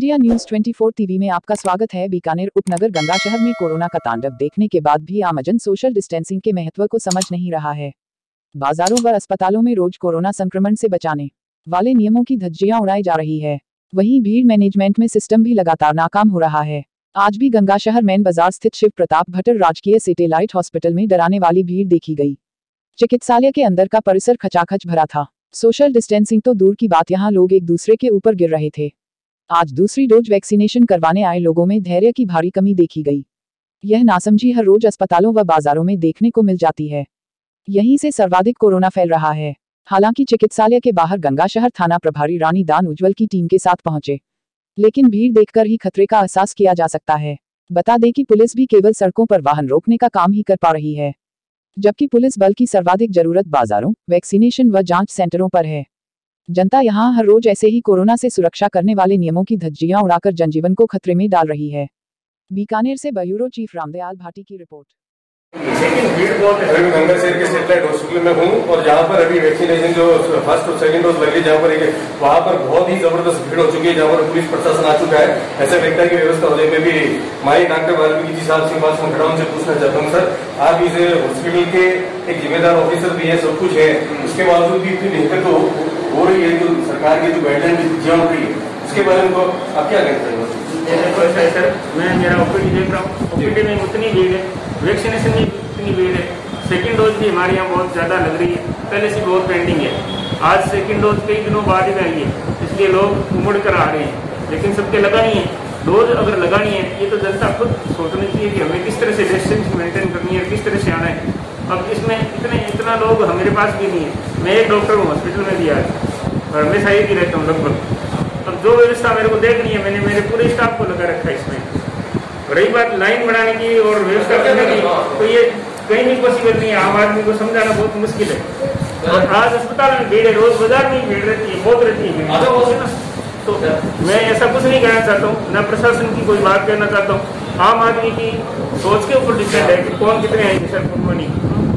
India news 24 TV में आपका स्वागत है। बीकानेर उपनगर गंगा शहर में कोरोना का तांडव देखने के बाद भी आमजन सोशल डिस्टेंसिंग के महत्व को समझ नहीं रहा है। बाजारों व अस्पतालों में रोज कोरोना संक्रमण से बचाने वाले नियमों की धज्जियां उड़ाई जा रही है। वहीं भीड़ मैनेजमेंट में सिस्टम भी लगातार नाकाम हो रहा है। आज भी गंगा शहर मेन बाजार स्थित शिव प्रताप भट्टर राजकीय सैटेलाइट हॉस्पिटल में डराने वाली भीड़ देखी गई। चिकित्सालय के अंदर का परिसर खचाखच भरा था। सोशल डिस्टेंसिंग तो दूर की बात, यहाँ लोग एक दूसरे के ऊपर गिर रहे थे। आज दूसरी डोज वैक्सीनेशन करवाने आए लोगों में धैर्य की भारी कमी देखी गई। यह नासमझी हर रोज अस्पतालों व बाजारों में देखने को मिल जाती है। यहीं से सर्वाधिक कोरोना फैल रहा है। हालांकि चिकित्सालय के बाहर गंगा शहर थाना प्रभारी रानी दान उज्ज्वल की टीम के साथ पहुंचे, लेकिन भीड़ देखकर ही खतरे का एहसास किया जा सकता है। बता दें कि पुलिस भी केवल सड़कों पर वाहन रोकने का काम ही कर पा रही है, जबकि पुलिस बल की सर्वाधिक जरूरत बाजारों, वैक्सीनेशन व जांच सेंटरों पर है। जनता यहां हर रोज ऐसे ही कोरोना से सुरक्षा करने वाले नियमों की धज्जियां उड़ाकर जनजीवन को खतरे में डाल रही है। बीकानेर से ब्यूरो चीफ रामदयाल भाटी की रिपोर्ट। लेकिन भीड़ बहुत है। अभी गंगा शहर के सैटेलाइट हॉस्पिटल में हूँ और जहाँ पर अभी वैक्सीनेशन जो फर्स्ट और सेकंड डोज लगी, जहाँ पर वहाँ पर बहुत ही जबरदस्त भीड़ हो चुकी है, जहाँ पर पुलिस प्रशासन आ चुका है। ऐसे लगता है कि व्यवस्था होने में भी माई डॉक्टर वाल्मीकि जी साहब के पास खड़ा उनसे पूछना चाहता हूँ, सर आप इस हॉस्पिटल के एक जिम्मेदार ऑफिसर भी है, सब कुछ है, उसके बावजूद भी इतनी दिक्कत हो रही है, जो सरकार की जो गाइडलाइन जिया हो रही है, उसके बारे में आप क्या कहते हैं? देखो ऐसा है सर, मैं मेरा ओपीडी देख रहा हूँ, ओपीडी में उतनी भीड़ है, वैक्सीनेशन में उतनी भीड़ है, सेकंड डोज भी हमारे यहाँ बहुत ज़्यादा लग रही है, पहले से बहुत पेंडिंग है। आज सेकंड डोज कई दिनों बाद ही आई है, इसलिए लोग उमड़ कर आ रहे हैं, लेकिन सबके लगानी है। डोज अगर लगानी है, ये तो जनता खुद सोचनी चाहिए कि हमें किस तरह से डिस्टेंस मेंटेन करनी है, किस तरह से आना है। अब इसमें इतना लोग मेरे पास भी नहीं है। मैं एक डॉक्टर हूँ, हॉस्पिटल में भी आज और हमेशा एक ही रहता हूँ लगभग। अब जो व्यवस्था मेरे को देखनी है, मैंने मेरे पूरे स्टाफ को लगा रखा है इसमें। रही बात लाइन बढ़ाने की और व्यवस्था करने की, तो ये कहीं भी पॉसिबल नहीं है। आम आदमी को समझाना बहुत मुश्किल है। और आज अस्पताल में भीड़ है, रोज बाजार में भीड़ रहती है, बहुत रहती है। तो मैं ऐसा कुछ नहीं कहना चाहता हूँ, न प्रशासन की कोई बात कहना चाहता हूँ। आम आदमी की सोच के ऊपर डिपेंड है कि कौन कितने आएंगे सर कुर्बानी।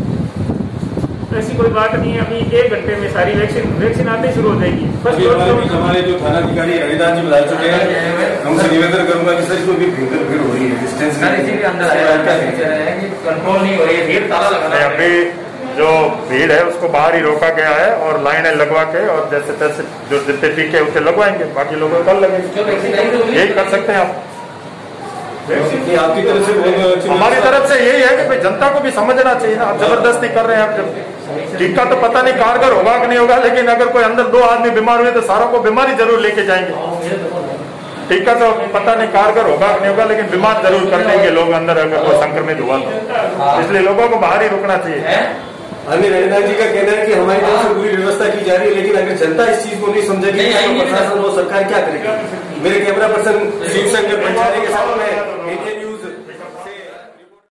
ऐसी कोई बात नहीं है। अभी 1 घंटे में सारी वैक्सीन आते ही शुरू हो जाएगी। हमारे जो थाना अधिकारी हरिदास जी बता चुके हैं, हमसे निवेदन करूंगा कि सर इसको भी भीड़ हो रही है, डिस्टेंस कंट्रोल नहीं हो रही है, भीड़ ताला लगा है। अभी जो भीड़ है उसको बाहर ही रोका गया है और लाइनें लगवा के और जैसे तैसे जो जितने टीके हैं उसे लगवाएंगे, बाकी लोगों को कल लगेंगे। यही कर सकते हैं आप। आपकी तरफ से हमारी तरफ से यही है कि भाई जनता को भी समझना चाहिए ना। आप जबरदस्ती कर रहे हैं। आप जब टीका तो पता नहीं कारगर होगा कि नहीं होगा, लेकिन अगर कोई अंदर 2 आदमी बीमार हुए तो सारों को बीमारी जरूर लेके जाएंगे। टीका तो पता नहीं कारगर होगा कि नहीं होगा, लेकिन बीमार जरूर कर देंगे लोग अंदर अगर कोई संक्रमित हुआ तो। इसलिए लोगों को बाहर ही रुकना चाहिए। हमें रविदास जी का कहना है कि हमारी तरफ से पूरी व्यवस्था की जा रही है, लेकिन अगर जनता इस चीज को नहीं समझेगी तो प्रशासन और सरकार क्या करेगी? मेरे कैमरा पर्सन शिव शंकर पंचाली के साथ में